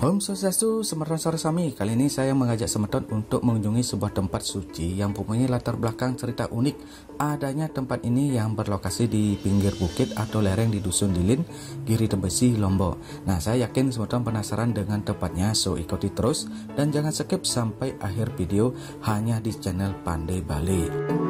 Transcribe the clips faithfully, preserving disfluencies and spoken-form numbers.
Om Swastiastu, Semeton Sore Sami. Kali ini saya mengajak Semeton untuk mengunjungi sebuah tempat suci yang mempunyai latar belakang cerita unik. Adanya tempat ini yang berlokasi di pinggir bukit atau lereng di Dusun Lilin, Giri Tembesi, Lombok. Nah, saya yakin Semeton penasaran dengan tempatnya, so ikuti terus dan jangan skip sampai akhir video hanya di channel Pandai Bali.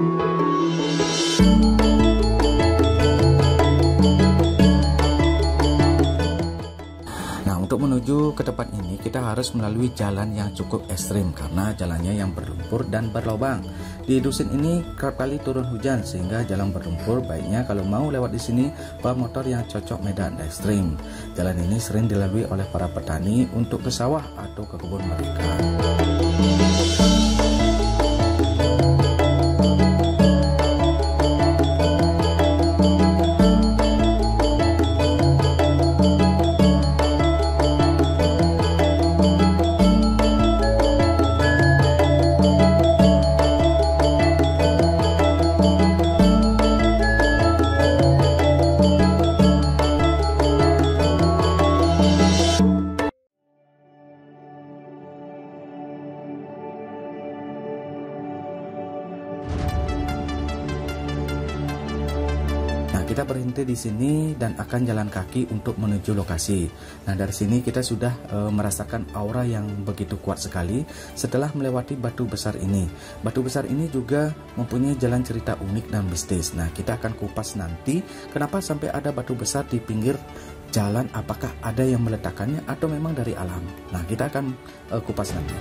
Untuk menuju ke tempat ini kita harus melalui jalan yang cukup ekstrim karena jalannya yang berlumpur dan berlubang. Di dusun ini kerap kali turun hujan sehingga jalan berlumpur. Baiknya kalau mau lewat di sini bawa motor yang cocok medan ekstrim. Jalan ini sering dilalui oleh para petani untuk ke sawah atau ke kebun mereka. Kita berhenti di sini dan akan jalan kaki untuk menuju lokasi. Nah, dari sini kita sudah e, merasakan aura yang begitu kuat sekali setelah melewati batu besar ini. Batu besar ini juga mempunyai jalan cerita unik dan mistis. Nah, kita akan kupas nanti kenapa sampai ada batu besar di pinggir jalan, apakah ada yang meletakkannya atau memang dari alam. Nah, kita akan e, kupas nanti.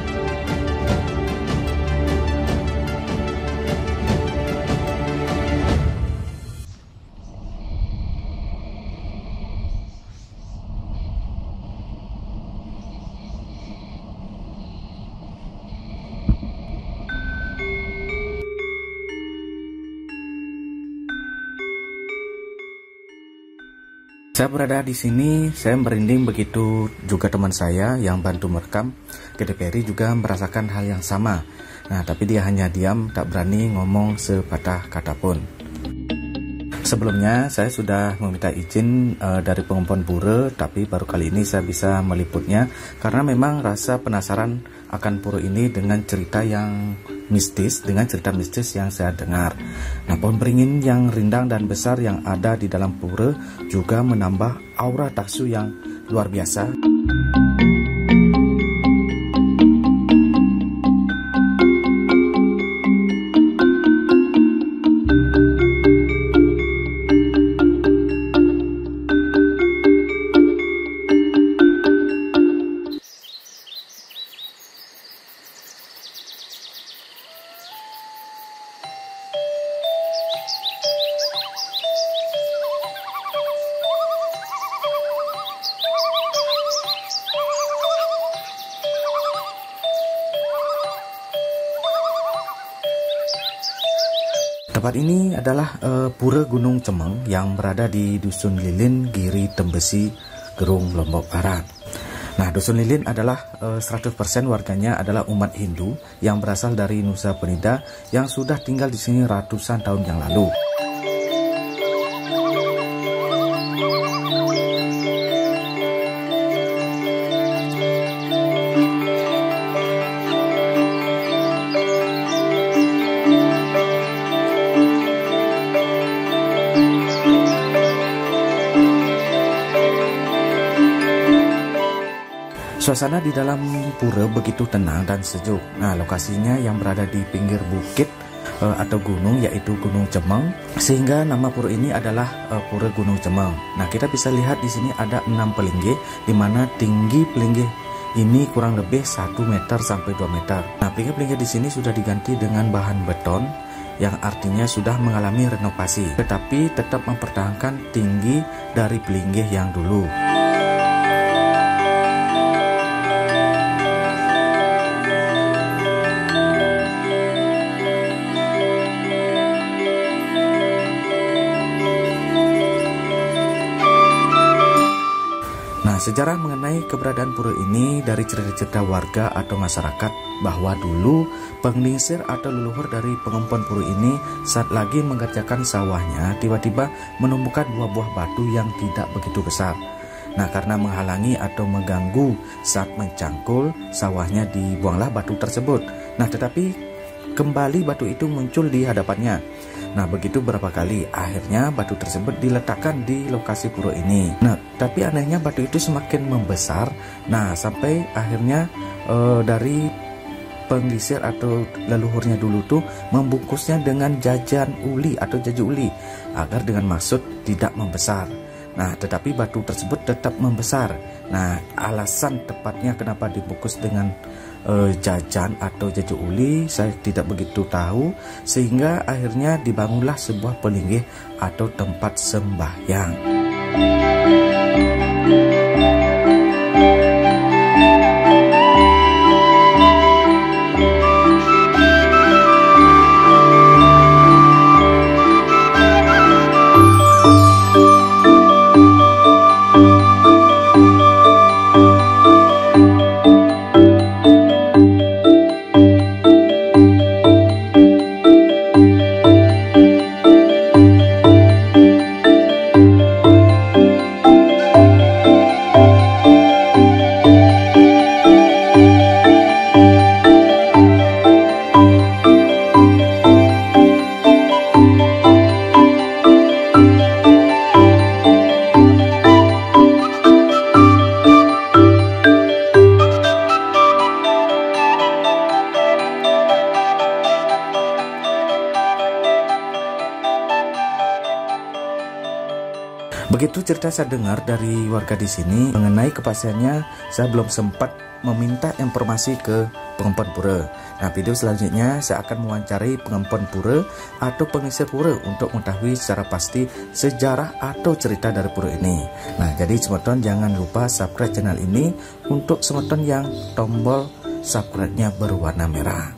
Saya berada di sini, saya merinding, begitu juga teman saya yang bantu merekam. Kede Peri juga merasakan hal yang sama. Nah, tapi dia hanya diam, tak berani ngomong sepatah kata pun. Sebelumnya saya sudah meminta izin uh, dari pengumpul pura, tapi baru kali ini saya bisa meliputnya karena memang rasa penasaran akan pura ini dengan cerita yang mistis, dengan cerita mistis yang saya dengar. Nah, pohon beringin yang rindang dan besar yang ada di dalam pura juga menambah aura taksu yang luar biasa. Tempat ini adalah uh, Pura Gunung Cemeng yang berada di Dusun Lilin, Giri Tembesi, Gerung, Lombok Barat. Nah, Dusun Lilin adalah uh, seratus persen warganya adalah umat Hindu yang berasal dari Nusa Penida yang sudah tinggal di sini ratusan tahun yang lalu. Suasana di dalam pura begitu tenang dan sejuk. Nah, lokasinya yang berada di pinggir bukit e, atau gunung, yaitu Gunung Cemeng, sehingga nama pura ini adalah e, Pura Gunung Cemeng. Nah, kita bisa lihat di sini ada enam pelinggih, di mana tinggi pelinggih ini kurang lebih satu meter sampai dua meter. Nah, pelinggih-pelinggih di sini sudah diganti dengan bahan beton yang artinya sudah mengalami renovasi, tetapi tetap mempertahankan tinggi dari pelinggih yang dulu. Sejarah mengenai keberadaan pura ini dari cerita-cerita warga atau masyarakat bahwa dulu penglingsir atau leluhur dari pengumpul pura ini saat lagi mengerjakan sawahnya tiba-tiba menemukan buah-buah batu yang tidak begitu besar. Nah, karena menghalangi atau mengganggu saat mencangkul sawahnya, dibuanglah batu tersebut. Nah, tetapi kembali batu itu muncul di hadapannya. Nah, begitu berapa kali, akhirnya batu tersebut diletakkan di lokasi pura ini. Nah, tapi anehnya batu itu semakin membesar. Nah, sampai akhirnya eh, dari penggisir atau leluhurnya dulu tuh membungkusnya dengan jajan uli atau jaju uli agar dengan maksud tidak membesar. Nah, tetapi batu tersebut tetap membesar. Nah, alasan tepatnya kenapa dibungkus dengan uh, jajan atau jaju uli saya tidak begitu tahu, sehingga akhirnya dibangunlah sebuah pelinggih atau tempat sembahyang. Begitu cerita saya dengar dari warga di sini mengenai kepastiannya, saya belum sempat meminta informasi ke pengempon pura. Nah, video selanjutnya saya akan mewawancari pengempon pura atau pengisir pura untuk mengetahui secara pasti sejarah atau cerita dari pura ini. Nah, jadi semeton jangan lupa subscribe channel ini untuk semeton yang tombol subscribe-nya berwarna merah.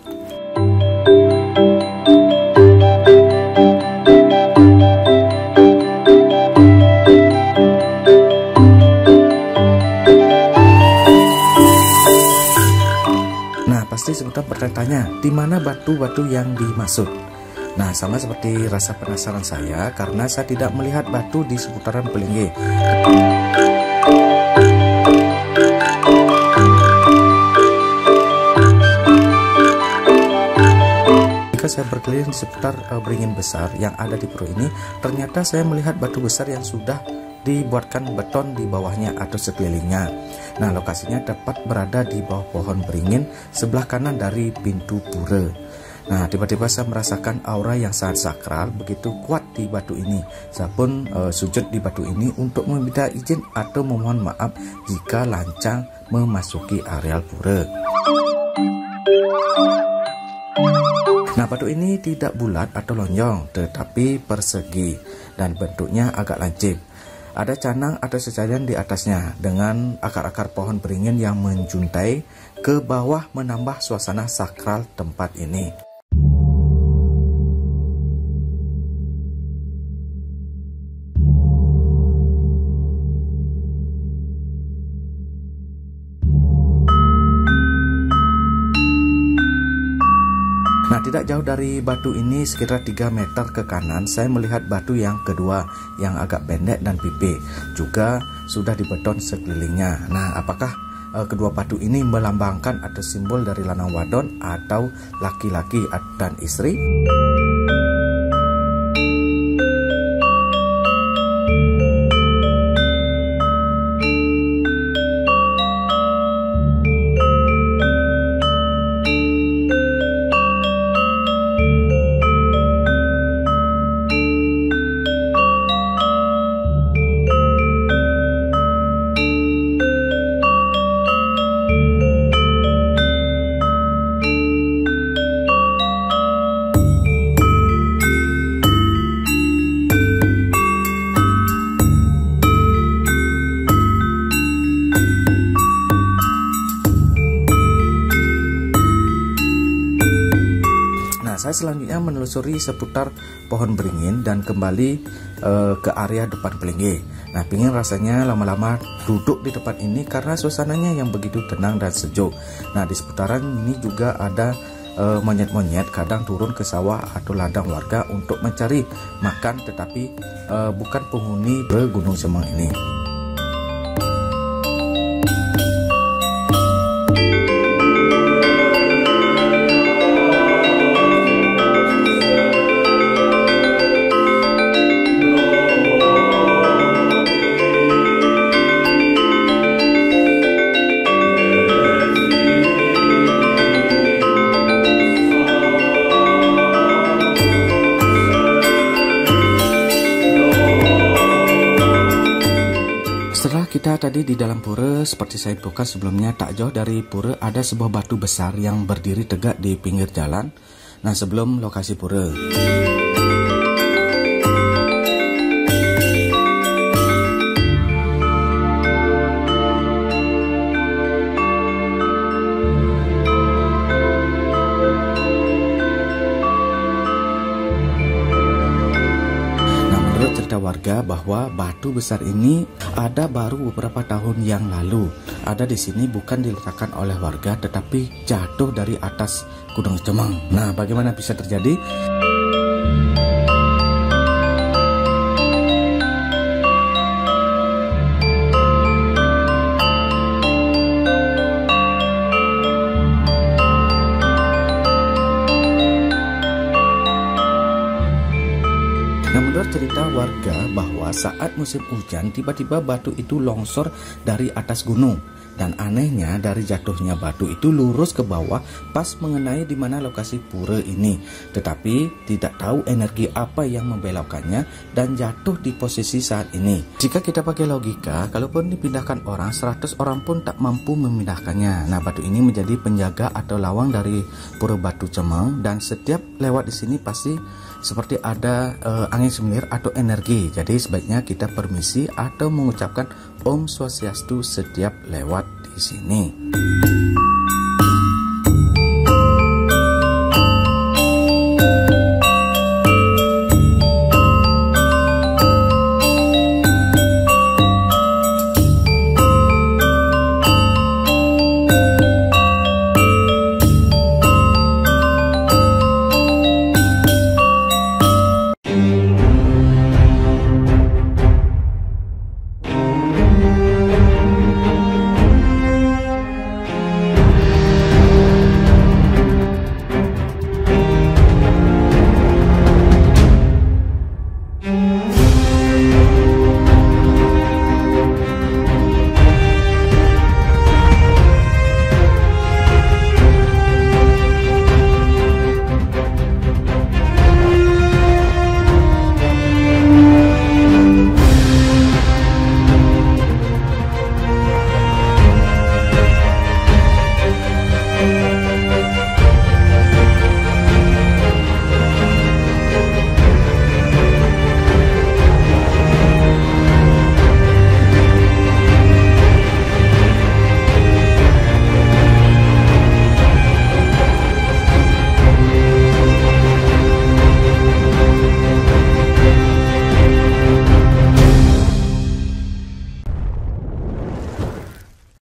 Pasti sebentar bertanya, di mana batu-batu yang dimaksud? Nah, sama seperti rasa penasaran saya karena saya tidak melihat batu di seputaran pelinggih. Jika saya berkeliling di seputar uh, beringin besar yang ada di pura ini, ternyata saya melihat batu besar yang sudah dibuatkan beton di bawahnya atau sekelilingnya. Nah, lokasinya tepat berada di bawah pohon beringin sebelah kanan dari pintu pura. Nah, tiba-tiba saya merasakan aura yang sangat sakral begitu kuat di batu ini. Saya pun uh, sujud di batu ini untuk meminta izin atau memohon maaf jika lancang memasuki areal pura. Nah, batu ini tidak bulat atau lonjong, tetapi persegi dan bentuknya agak lancip. Ada canang atau sesajen di atasnya dengan akar-akar pohon beringin yang menjuntai ke bawah menambah suasana sakral tempat ini. Nah, tidak jauh dari batu ini sekitar tiga meter ke kanan saya melihat batu yang kedua yang agak pendek dan pipih, juga sudah dibeton sekelilingnya. Nah, apakah uh, kedua batu ini melambangkan atau simbol dari lanang wadon atau laki-laki dan istri? Saya selanjutnya menelusuri seputar pohon beringin dan kembali uh, ke area depan pelinggih. Nah, pingin rasanya lama-lama duduk di tempat ini karena suasananya yang begitu tenang dan sejuk. Nah, di seputaran ini juga ada monyet-monyet uh, kadang turun ke sawah atau ladang warga untuk mencari makan, tetapi uh, bukan penghuni Gunung Cemeng ini. tadi di dalam pura seperti saya buka sebelumnya, tak jauh dari pura ada sebuah batu besar yang berdiri tegak di pinggir jalan. Nah, sebelum lokasi pura. Warga bahwa batu besar ini ada baru beberapa tahun yang lalu. Ada di sini bukan diletakkan oleh warga tetapi jatuh dari atas Gunung Cemeng. Nah, bagaimana bisa terjadi? Nah, menurut cerita warga bahwa saat musim hujan tiba-tiba batu itu longsor dari atas gunung, dan anehnya dari jatuhnya batu itu lurus ke bawah pas mengenai di mana lokasi pura ini, tetapi tidak tahu energi apa yang membelokkannya dan jatuh di posisi saat ini. Jika kita pakai logika, kalaupun dipindahkan orang, seratus orang pun tak mampu memindahkannya. Nah, batu ini menjadi penjaga atau lawang dari Pura Batu Cemeng, dan setiap lewat di sini pasti seperti ada uh, angin semilir atau energi. Jadi sebaiknya kita permisi atau mengucapkan Om Swastiastu setiap lewat di sini.